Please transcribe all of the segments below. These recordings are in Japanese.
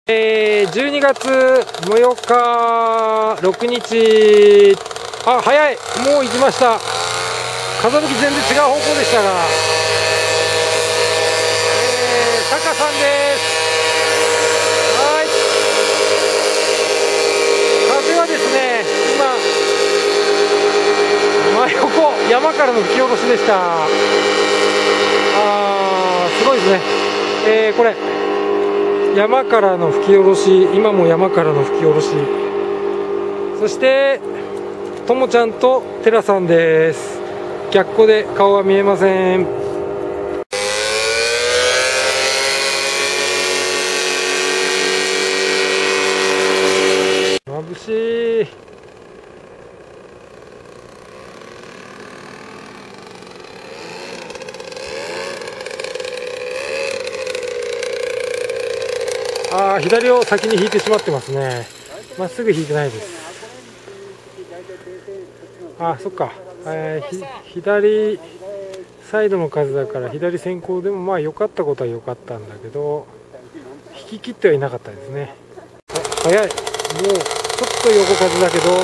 12月6日、6日、あ、早い、もう行きました。風向き全然違う方向でしたが、タカさんです。はい。風はですね、今、真横、山からの吹き下ろしでした。すごいですね。これ。山からの吹き下ろし、今も山からの吹き下ろし、そしてともちゃんとテラさんです。逆光で顔は見えません。眩しい。左を先に引いてしまってますね。まっすぐ引いてないです。そっか。左サイドの風だから左先行でもまあ良かったことは良かったんだけど、引き切ってはいなかったですね。早い。もうちょっと横風だけど、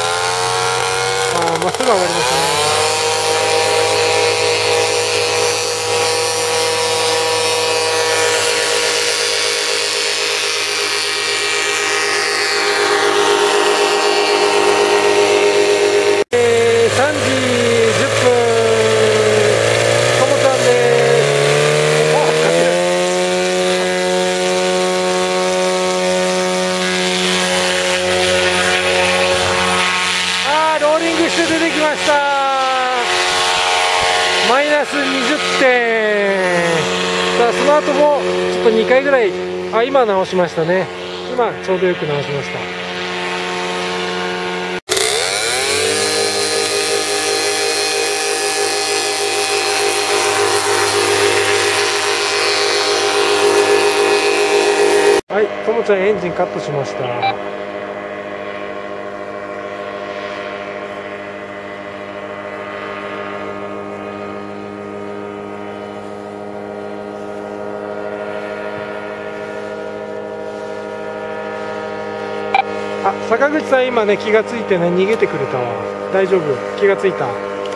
まっすぐ上がりましたね。出てきました。マイナス20点。さあその後もちょっと2回ぐらい、今直しましたね。今ちょうどよく直しました。はい、ともちゃんエンジンカットしました。坂口さん今ね気がついてね逃げてくれたわ。大丈夫、気がついた。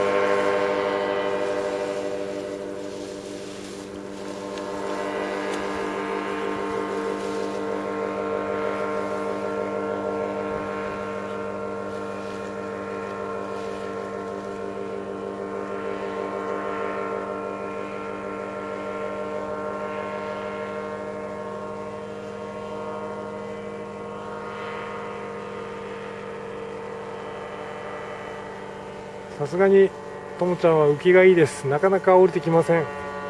さすがにともちゃんは浮きがいいです。なかなか降りてきません。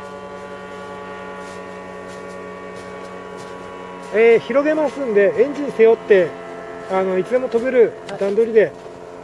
広げますんでエンジン背負っていつでも飛べる段取りで。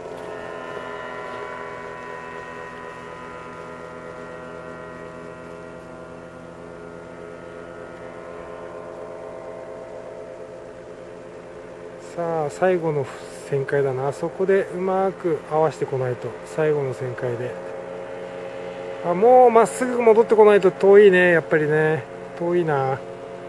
さあ最後の旋回だな。そこでうまく合わせてこないと。最後の旋回でもうまっすぐ戻ってこないと遠いね。やっぱりね遠いな。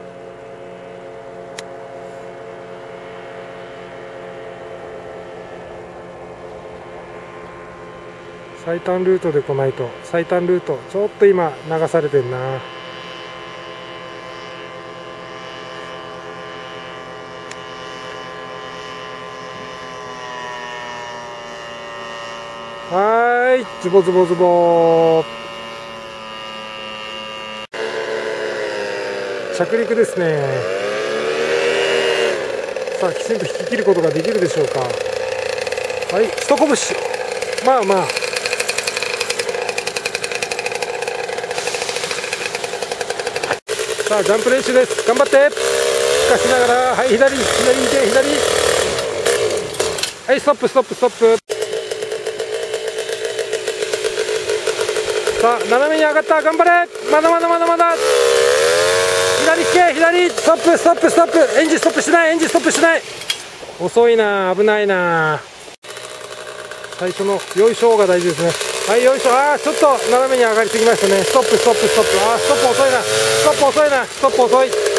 最短ルートで来ないと。最短ルートちょっと今流されてんな。ズボズボズボ着陸ですね。さあきちんと引き切ることができるでしょうか。はい、一拳。まあまあさあジャンプ練習です。頑張って。しかしながら、はい、左見て、左。はい、ストップ。さあ斜めに上がった。頑張れ。まだ左引け。左ストップ。エンジンストップしない。遅いな。危ないな。最初のよいしょが大事ですね。はい、よいしょ。ちょっと斜めに上がりすぎましたね。ストップ。ストップ遅いな。ストップ遅い。